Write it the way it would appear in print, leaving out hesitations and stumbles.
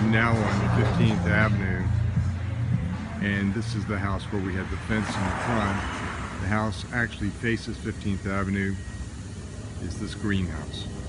I'm now on 15th Avenue, and this is the house where we had the fence in the front. The house actually faces 15th Avenue. Is this greenhouse.